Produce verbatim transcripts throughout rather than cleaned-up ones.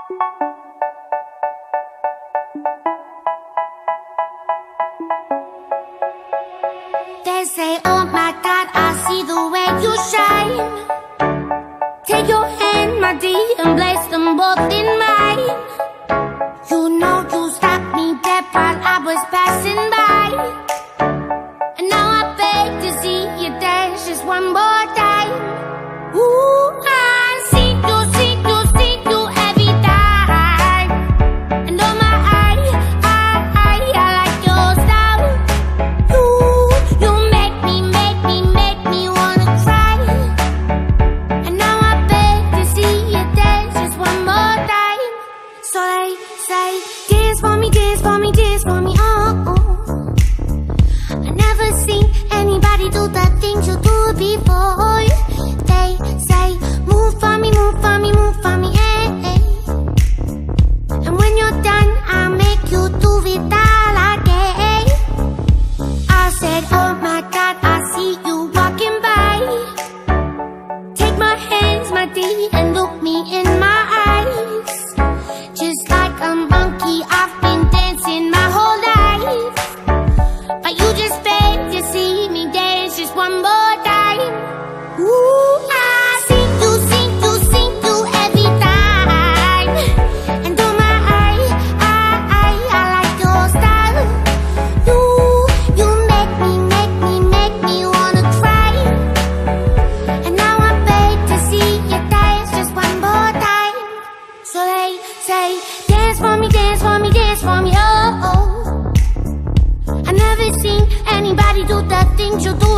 They say, oh my God, I see the way you shine. Take your hand, my dear, and place them both in mine. You know you stopped me dead while I was passing by. And now I beg to see you dance just one more time. Ooh, I see you, see you, see you every time. And oh my, I, I, I, I like your style. You, you make me, make me, make me wanna cry. And now I beg to see you dance just one more time. So they say, dance for me, dance for me, dance for me, oh, oh. I never seen anybody do the things you do before. They say, move for me, move for me, move for me, eh, eh. And when you're done, I'll make you do it all again. I said, oh my God, I see you walking by. Take my hands, my dear, and look me in my eyes. Just like a monkey, I've been dancing my whole life. But you just beg to see me dance just one more time. Ooh, I see you, see you, see you every time. And oh my, I, I, I, I like your style. You, you make me, make me, make me wanna cry. And now I beg to see you dance just one more time. So they say, dance for me, dance for me, dance for me, oh, oh. I never seen anybody do the things you do.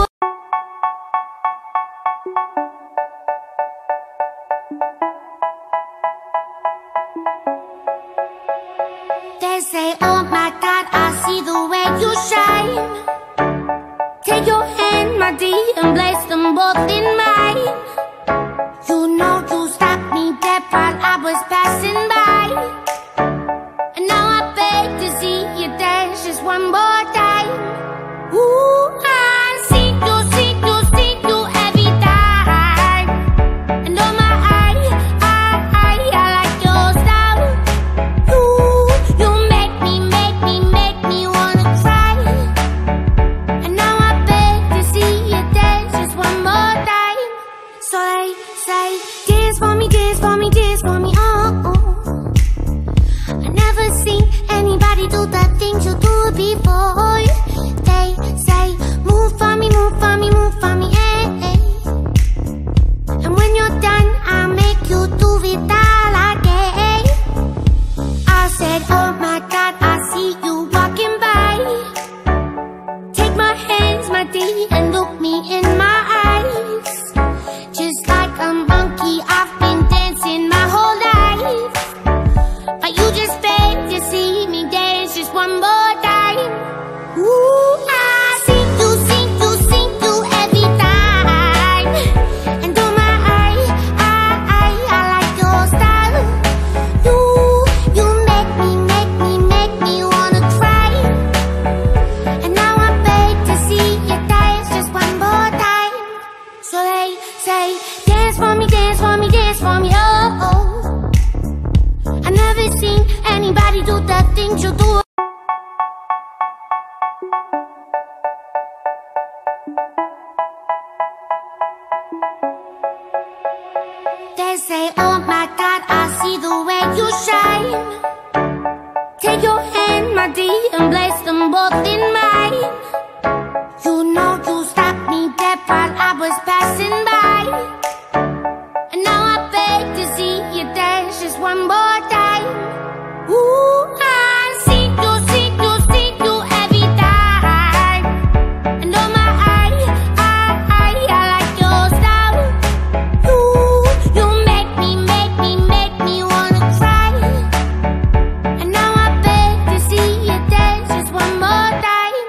They say, oh my God, I see the way you shine. Take your hand, my dear, and place them both in mine. You know you stopped me dead while I was passing by. And now I beg to see you dance just one more time. Ooh, I see you, see you, see you every time. And oh my, I, I, I, I like your style. You, you make me, make me, make me wanna cry. And now I beg to see you dance just one more time. So they say, dance for me, dance for me, dance for me, oh, oh. I never seen anybody do the things you do before. They say, move for me, move for me, move for me, eh, eh. And when you're done, I'll make you do it all again. I said, oh my God, I see you walking by. Take my hands, my dear, and look me in my eyes. Just like a monkey, I've been dancing my whole life. But you just beg to see me dance just one more time. Ooh, I see you, see you, see you every time. And oh my, I, I, I, I like your style. You, you make me, make me, make me wanna cry. And now I beg to see you dance just one more time. So they say, dance for me, dance for me, dance for me, oh, oh. I never seen anybody do the things you do. They say, oh my God, I see the way you shine. Take your hand, my dear, and place them both in mine. You know you stopped me dead while I was passing by. And now I beg to see you dance just one more time. Ooh, I see you, see you, see you every time. And oh my, I, I, I, I like your style. You, you make me, make me, make me wanna cry. And now I beg to see you dance just one more time.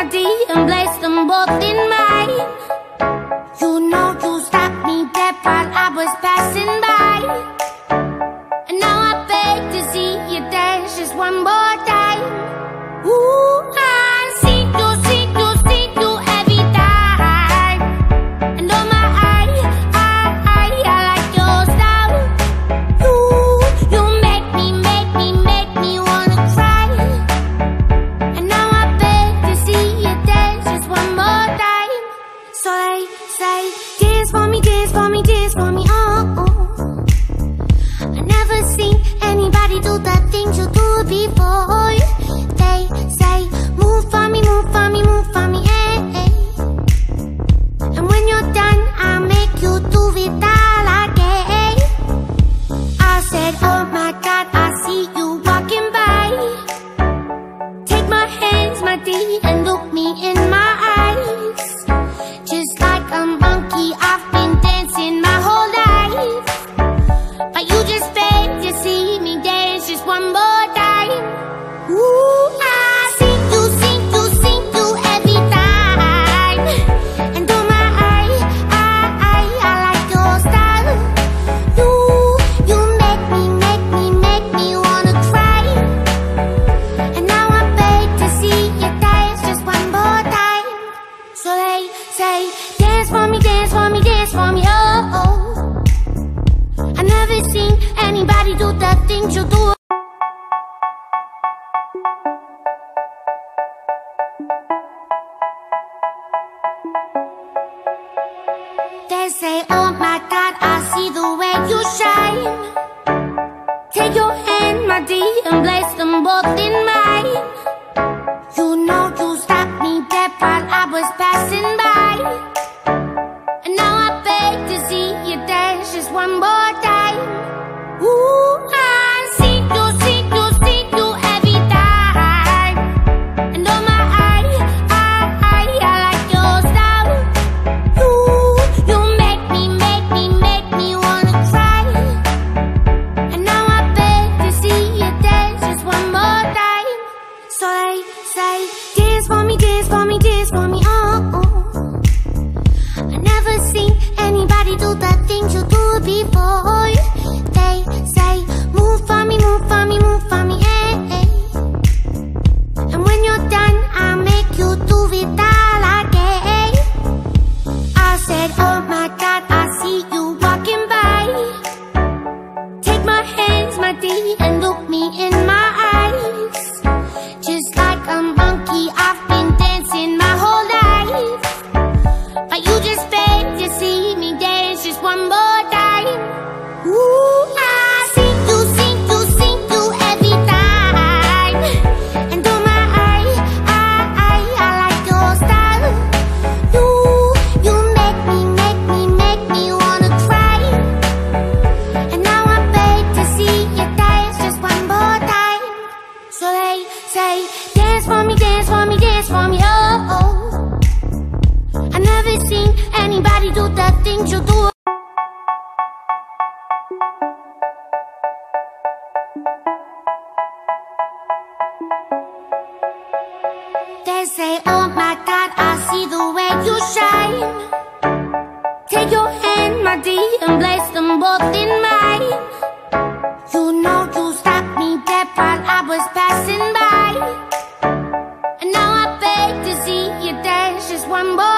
D and place them both in mine. You know you stopped me dead while I was passing by, and now I beg to see you dance just one more time. Ooh, I see you, see you, see you every time. And oh my, I, I, I, I like your style. You, you make me, make me, make me wanna cry. And now I beg to see you dance just one more time. So they say, dance for me, dance for me, dance for me, oh, oh. I never seen anybody do the things you do before. They say, move for me, move for me, move for me, eh, eh. And when you're done, I'll make you do it all again. I said, oh my God, I see you walking by. Take my hands, my D, and look me in my eyes. Just like a monkey, I've been dancing my whole life, but you just beg to see me dance just one more time. Ooh, I see you, see you, see you every time. And oh my, I, I, I, I like your style. You, you make me, make me, make me wanna cry. And now I beg to see you dance just one more time. So they say, dance for me, dance for me, dance for me, oh, oh. I never seen anybody do the things you do. They say, oh my God, I see the way you shine. Take your hand, my D, and place them both in mine. You know you stopped me dead while I was passing by, and now I beg to see you dance just one more time. Ooh, I see you, see you, see you every time. And oh my, I, I, I, I like your style. You, you make me, make me, make me wanna cry. And now I beg to see you dance just one more time. So they say, dance for me, dance for me, dance for me, oh, oh. I never seen anybody do the things you do before. They say, move for me, move for me, move for me, eh, eh. And when you're done, I'll make you do it all again. I said, oh my God, I see you walking by. Take my hands, my D, and look me in my eyes. Just like a monkey, I've been dancing my whole life, but you just beg to see me dance just one more time. Ooh, I see you, see you, see you every time. And oh my, I, I, I, I like your style. You, you make me, make me, make me wanna cry. And now I beg to see you dance just one more time. So they say, dance for me, dance for me, dance for me, oh, oh. I never seen anybody do the things you do. They say, oh my God, I see the way you shine. Take your hand, my D, and place them both in mine. You know you stopped me dead while I was passing by, and now I beg to see you dance just one more